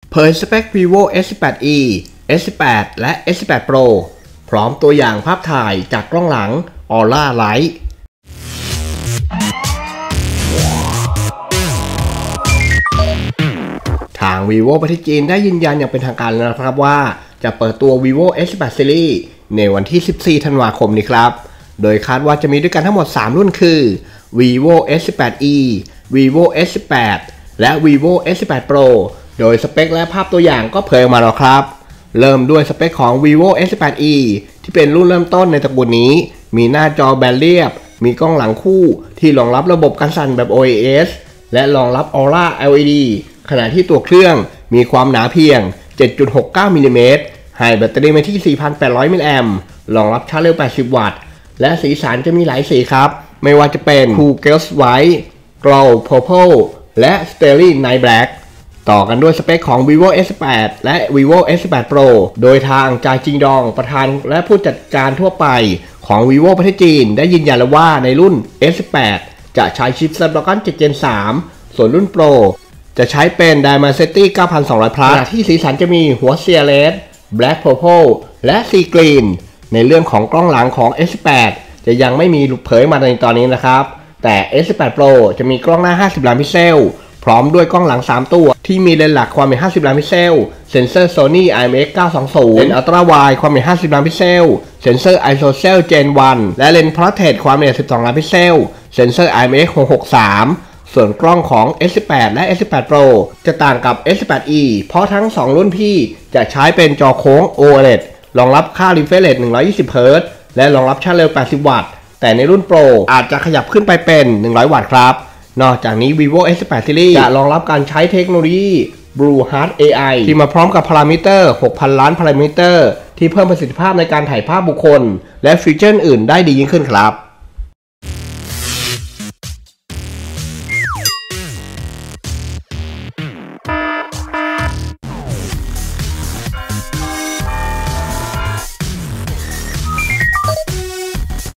เผยสเปค Vivo S18e S18 และ S18 Pro พร้อมตัวอย่างภาพถ่ายจากกล้องหลัง Aura Light ทาง Vivo ประเทศจีนได้ยืนยันอย่างเป็นทางการแล้วนะครับว่าจะเปิดตัว Vivo S18 Series ในวันที่ 14 ธันวาคมนี้ครับโดยคาดว่าจะมีด้วยกันทั้งหมด 3 รุ่นคือ Vivo S18e Vivo S18 และ Vivo S18 Pro โดยสเปคและภาพตัวอย่างก็เผยออกมาแล้วครับเริ่มด้วยสเปคของ Vivo S18e ที่เป็นรุ่นเริ่มต้นในตระกูลนี้มีหน้าจอแบนเรียบมีกล้องหลังคู่ที่รองรับระบบกันสั่นแบบ OIS และรองรับ Aura LED ขณะที่ตัวเครื่องมีความหนาเพียง 7.69 มิลลิเมตรให้แบตเตอรี่มาที่ 4,800 มิลลิแอมป์รองรับชาร์จเร็ว 80 วัตต์และสีสันจะมีหลายสีครับไม่ว่าจะเป็น Cool Girls White Glow Purple และ Starry Night Black ต่อกันด้วยสเปคของ Vivo S18 และ Vivo S18 Pro โดยทางจาจิงดองประธานและผู้จัดการทั่วไปของ Vivo ประเทศจีนได้ยืนยันแล้วว่าในรุ่น S18 จะใช้ชิป Snapdragon 7 Gen 3 ส่วนรุ่น Pro จะใช้เป็น Dimensity 9200 Plus ที่สีสันจะมีหัว Red Black Purple และ Sea Green ในเรื่องของกล้องหลังของ S18 จะยังไม่มีเผยมาในตอนนี้นะครับแต่ S18 Pro จะมีกล้องหน้า 50 ล้านพิกเซลพร้อมด้วยกล้องหลัง 3 ตัวที่มีเลนส์หลักความเป็น 50 ล้านพิกเซลเซ็นเซอร์ Sony IMX 920เลนส์ Ultra Wide ความเป็น 50 ล้านพิกเซลเซ็นเซอร์ ISOCELL Gen 1และเลนส์ Portrait ความเป็น 12 ล้านพิกเซลเซ็นเซอร์ IMX 663ส่วนกล้องของ S18 และ S18 Pro จะต่างกับ S18e เพราะทั้ง 2 รุ่นพี่จะใช้เป็นจอโค้ง OLED รองรับค่า refresh rate 120 Hz และรองรับชาร์จเร็ว 80 วัตต์แต่ในรุ่น Pro อาจจะขยับขึ้นไปเป็น 100 วัตต์ครับนอกจากนี้ Vivo S18 Series จะรองรับการใช้เทคโนโลยี Blue Heart AI ที่มาพร้อมกับพารามิเตอร์ 6,000 ล้านพารามิเตอร์ที่เพิ่มประสิทธิภาพในการถ่ายภาพบุคคลและฟีเจอร์อื่นได้ดียิ่งขึ้นครับ